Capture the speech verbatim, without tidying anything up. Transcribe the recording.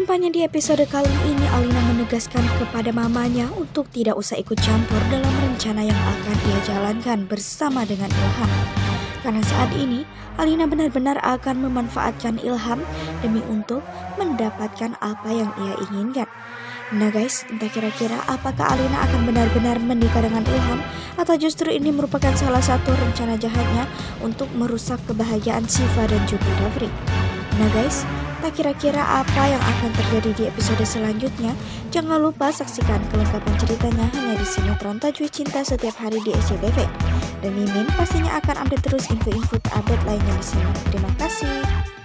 Rupanya di episode kali ini Alina menegaskan kepada mamanya untuk tidak usah ikut campur dalam rencana yang akan dia jalankan bersama dengan Ilham. Karena saat ini Alina benar-benar akan memanfaatkan Ilham demi untuk mendapatkan apa yang ia inginkan. Nah guys, entah kira-kira apakah Alina akan benar-benar menikah dengan Ilham atau justru ini merupakan salah satu rencana jahatnya untuk merusak kebahagiaan Syifa dan juga Dafri. Nah guys, tak kira-kira apa yang akan terjadi di episode selanjutnya? Jangan lupa saksikan kelengkapan ceritanya hanya di sinetron Tajwid Cinta setiap hari di S C T V. Dan Mimin pastinya akan update terus info-info update lainnya di sini. Terima kasih.